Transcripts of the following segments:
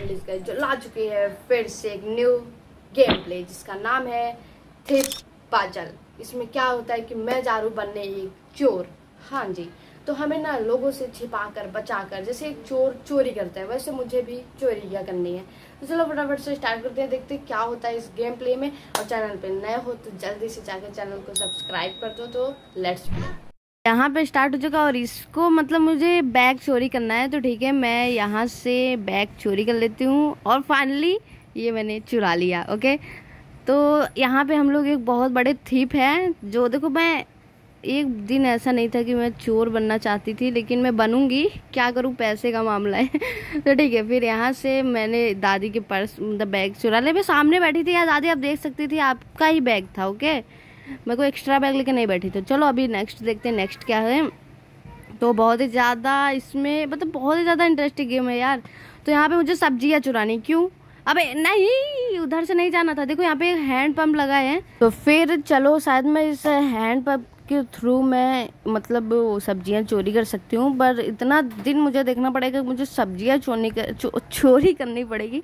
Police guys जो ला चुकी है फिर से एक न्यू गेम प्ले जिसका नाम है थिप पाजल। इसमें क्या होता है कि मैं जा रहा हूँ बनने एक चोर। हाँ जी, तो हमें ना लोगों से छिपाकर बचाकर, जैसे एक चोर चोरी करता है वैसे मुझे भी चोरी क्या करनी है। तो चलो फटाफट से स्टार्ट करते हैं, देखते हैं क्या होता है इस गेम प्ले में। और चैनल पे नए हो तो जल्दी से जाकर चैनल को सब्सक्राइब कर दो। तो लेट्स प्ले। यहाँ पे स्टार्ट हो चुका और इसको मतलब मुझे बैग चोरी करना है। तो ठीक है, मैं यहाँ से बैग चोरी कर लेती हूँ और फाइनली ये मैंने चुरा लिया। ओके, तो यहाँ पे हम लोग एक बहुत बड़े थीप हैं जो, देखो मैं एक दिन ऐसा नहीं था कि मैं चोर बनना चाहती थी, लेकिन मैं बनूंगी, क्या करूँ, पैसे का मामला है। तो ठीक है, फिर यहाँ से मैंने दादी के पर्स मतलब बैग चुरा लिया। मैं सामने बैठी थी यार दादी, आप देख सकती थी, आपका ही बैग था। ओके, मैं कोई एक्स्ट्रा बैग लेके नहीं बैठी। तो चलो अभी नेक्स्ट देखते हैं नेक्स्ट क्या है। तो बहुत ही ज़्यादा इसमें मतलब बहुत ही ज़्यादा इंटरेस्टिंग गेम है यार। तो यहाँ पे मुझे सब्जियाँ चुरानी, क्यों? अबे नहीं, उधर से नहीं जाना था। देखो यहाँ पे हैंड पंप लगा है, तो फिर चलो शायद मैं इस हैंड पंप के थ्रू मैं मतलब सब्जियां चोरी कर सकती हूँ। पर इतना दिन मुझे देखना पड़ेगा, मुझे सब्जियां चोरी करनी पड़ेगी,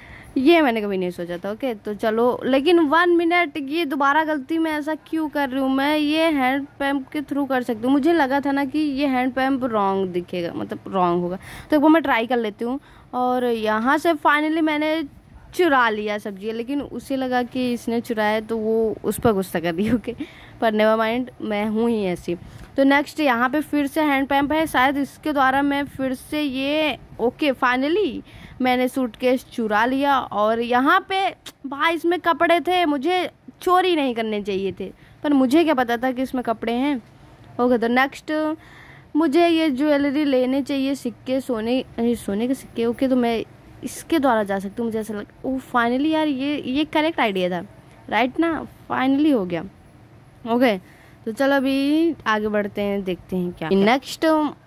ये मैंने कभी नहीं सोचा था। ओके, तो चलो, लेकिन 1 मिनट, ये दोबारा गलती मैं ऐसा क्यों कर रही हूँ? मैं ये हैंड पंप के थ्रू कर सकती हूँ। मुझे लगा था ना कि ये हैंड पंप रॉन्ग दिखेगा, मतलब रॉन्ग होगा, तो वो मैं ट्राई कर लेती हूँ। और यहाँ से फाइनली मैंने चुरा लिया सब्जी, लेकिन उसे लगा कि इसने चुराया तो वो उस पर गुस्सा कर रही। ओके, पर नेवर माइंड, मैं हूँ ही ऐसी। तो नेक्स्ट यहाँ पे फिर से हैंड पंप है, शायद इसके द्वारा मैं फिर से ये, ओके फाइनली मैंने सूटकेस चुरा लिया। और यहाँ पे भाई इसमें कपड़े थे, मुझे चोरी नहीं करने चाहिए थे, पर मुझे क्या पता था कि इसमें कपड़े हैं। ओके, तो नेक्स्ट मुझे ये ज्वेलरी लेने चाहिए, सिक्के, सोने के सिक्के। ओके, तो मैं इसके द्वारा जा सकती हूँ, मुझे ऐसा लगा। ओह फाइनली यार, ये करेक्ट आइडिया था, राइट ना? फाइनली हो गया। ओके, तो चलो अभी आगे बढ़ते हैं, देखते हैं क्या नेक्स्ट।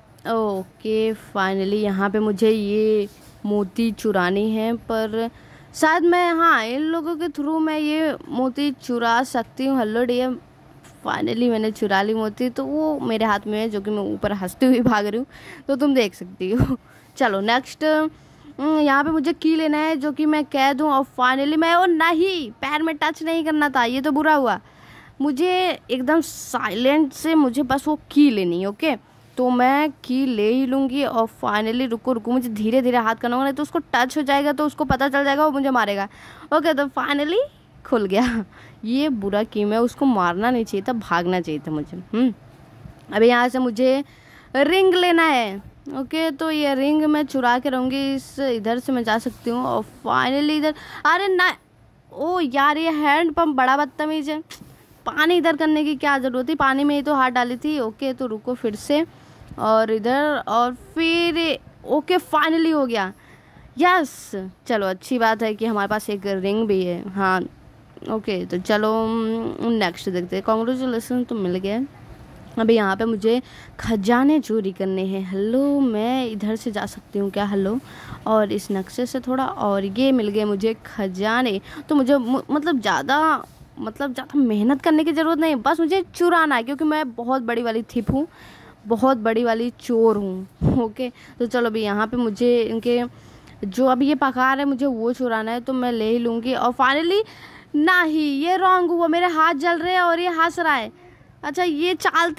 ओके, फाइनली यहाँ पे मुझे ये मोती चुरानी है, पर शायद मैं, हाँ, इन लोगों के थ्रू मैं ये मोती चुरा सकती हूँ। हेलो डियर, फाइनली मैंने चुरा ली मोती, तो वो मेरे हाथ में है, जो कि मैं ऊपर हंसती हुई भाग रही हूँ, तो तुम देख सकती हो। चलो नेक्स्ट, यहाँ पे मुझे की लेना है, जो कि मैं कह दूँ। और फाइनली मैं, और नहीं, पैर में टच नहीं करना था, ये तो बुरा हुआ। मुझे एकदम साइलेंट से मुझे बस वो की लेनी है। ओके, तो मैं की ले ही लूँगी। और फाइनली रुको, मुझे धीरे धीरे हाथ करना होगा, नहीं तो उसको टच हो जाएगा तो उसको पता चल जाएगा, वो मुझे मारेगा। ओके, तो फाइनली खुल गया। ये बुरा की, मैं उसको मारना नहीं चाहिए था, भागना चाहिए था मुझे। अभी यहाँ से मुझे रिंग लेना है। ओके, तो ये रिंग मैं चुरा के रहूँगी, इस इधर से मैं जा सकती हूँ। और फाइनली इधर, अरे ना, ओ यार ये हैंड पंप बड़ा बदतमीज है, पानी इधर करने की क्या ज़रूरत थी, पानी में ही तो हाथ डाली थी। ओके, तो रुको फिर से, और इधर, और फिर ओके फाइनली हो गया, यस। चलो अच्छी बात है कि हमारे पास एक रिंग भी है। हाँ ओके, तो चलो नेक्स्ट देखते हैं। कॉन्ग्रेचुलेसन, तो मिल गया। अभी यहाँ पे मुझे खजाने चोरी करने हैं। हेलो, मैं इधर से जा सकती हूँ क्या? हेलो, और इस नक्शे से थोड़ा, और ये मिल गए मुझे खजाने। तो मुझे मतलब ज़्यादा मेहनत करने की ज़रूरत नहीं, बस मुझे चुराना है, क्योंकि मैं बहुत बड़ी वाली थिप हूँ, बहुत बड़ी वाली चोर हूँ। ओके, तो चलो अभी यहाँ पे मुझे इनके जो अभी ये पकार है, मुझे वो चुराना है, तो मैं ले ही लूँगी। और फाइनली नहीं, ये रॉन्ग हुआ, मेरे हाथ जल रहे हैं और ये हंस रहा है। अच्छा, ये चाल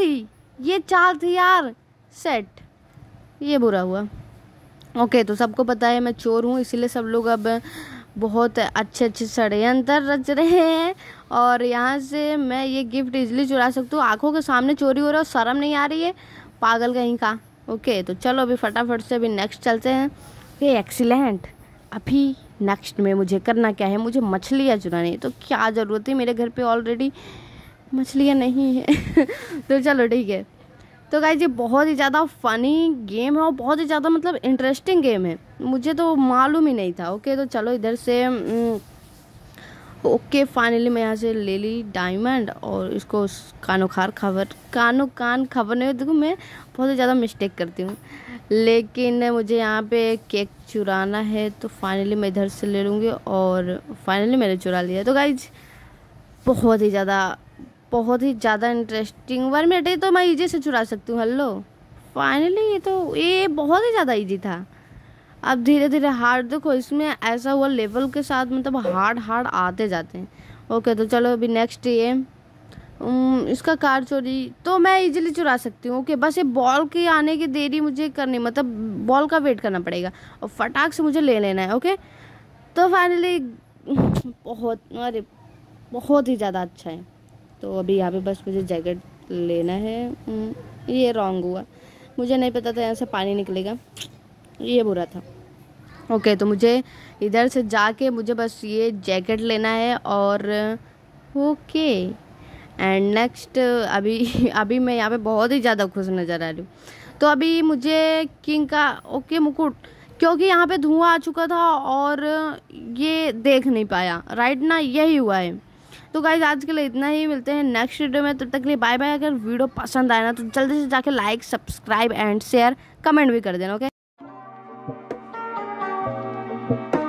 थी यार, सेट, ये बुरा हुआ। ओके, तो सबको पता है मैं चोर हूँ, इसीलिए सब लोग अब बहुत अच्छे षड्यंत्र रच रहे हैं। और यहाँ से मैं ये गिफ्ट इजीली चुरा सकती हूँ। आंखों के सामने चोरी हो रहा है और शर्म नहीं आ रही है, पागल कहीं का। ओके, तो चलो अभी फटाफट से अभी नेक्स्ट चलते हैं। ये एक्सीलेंट। अभी नेक्स्ट में मुझे करना क्या है, मुझे मछलियाँ चुरानी है। तो क्या ज़रूरत है, मेरे घर पे ऑलरेडी मछलियाँ नहीं है। तो चलो ठीक है। तो गाइस, ये बहुत ही ज़्यादा फ़नी गेम है और बहुत ही ज़्यादा मतलब इंटरेस्टिंग गेम है, मुझे तो मालूम ही नहीं था। ओके, तो चलो इधर से, ओके फाइनली मैं यहाँ से ले ली डायमंड, और इसको कान खबरने, देखो मैं बहुत ही ज़्यादा मिस्टेक करती हूँ, लेकिन मुझे यहाँ पे केक चुराना है। तो फाइनली मैं इधर से ले लूँगी, और फाइनली मैंने चुरा लिया। तो गाइस, बहुत ही ज़्यादा इंटरेस्टिंग। 1 मिनट, तो मैं इजी से चुरा सकती हूँ। हेलो, फाइनली ये बहुत ही ज़्यादा इजी था। अब धीरे धीरे हार्ड, देखो इसमें ऐसा हुआ लेवल के साथ मतलब हार्ड आते जाते हैं। ओके तो चलो अभी नेक्स्ट ये इसका कार चोरी तो मैं इजीली चुरा सकती हूँ। ओके बस ये बॉल के आने की देरी मुझे करनी, मतलब बॉल का वेट करना पड़ेगा और फटाक से मुझे ले लेना है। ओके तो फाइनली बहुत, अरे बहुत ही ज़्यादा अच्छा है। तो अभी यहाँ पे बस मुझे जैकेट लेना है। ये रॉन्ग हुआ, मुझे नहीं पता था यहाँ से पानी निकलेगा, ये बुरा था। ओके तो मुझे इधर से जाके मुझे बस ये जैकेट लेना है और ओके एंड नेक्स्ट अभी अभी मैं यहाँ पे बहुत ही ज़्यादा खुश नज़र आ रही हूँ। तो अभी मुझे किंग का ओके मुकुट, क्योंकि यहाँ पे धुआं आ चुका था और ये देख नहीं पाया, राइट ना, यही हुआ है। तो गाइज आज के लिए इतना ही, मिलते हैं नेक्स्ट वीडियो में, तब तक के लिए बाय बाय। अगर वीडियो पसंद आए ना तो जल्दी से जाके like subscribe and share comment भी कर देना। ओके